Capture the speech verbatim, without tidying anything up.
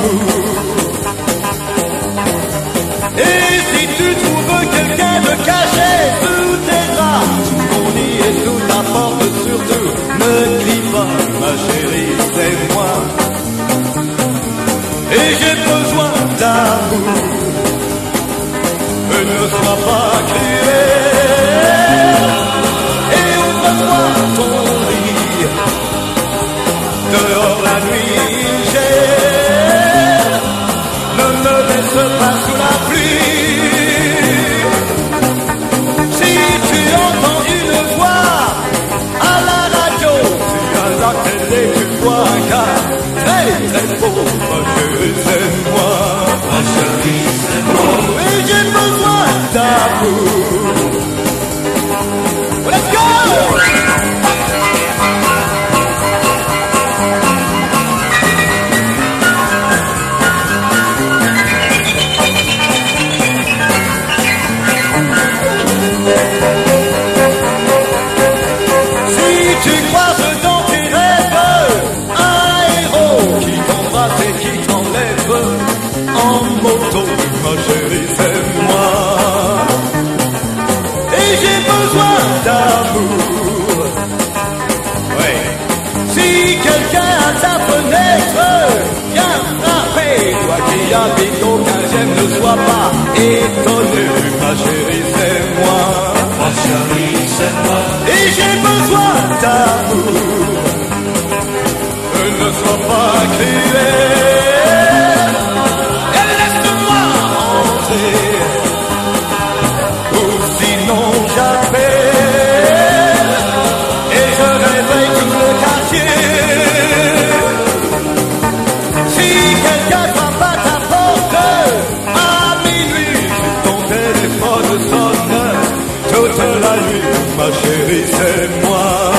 d'amour. Et si tu trouves quelqu'un de caché sous tes draps, sous ton lit et sous ta porte, surtout ne crie pas, ma chérie, c'est moi. Et j'ai besoin d'amour. Ne sois pas cruel et ouvre-moi ton lit. Dehors la nuit gèle, ne me laisse pas sous la pluie. Si tu entends une voix à la radio, si à la télé tu vois un gars très très beau, ma chérie c'est moi, ma chérie c'est moi. Et j'ai besoin d'amour. Let's go! Si tu croises dans tes rêves un héros qui t'embrasse et qui t'enlève en moto, ma chérie c'est moi. Et j'ai besoin d'amour. Ouais. Si quelqu'un à ta fenêtre vient frapper, toi qui habites au quinzième, ne sois pas étonné, ma chérie c'est moi, ma chérie c'est moi. Et j'ai besoin d'amour. Ne sois pas cruel et laisse-moi entrer. Sinon j'appelle et je réveille tout le quartier. Si quelqu'un frappe à ta porte à minuit, ton téléphone sonne toute la nuit, ma chérie c'est moi.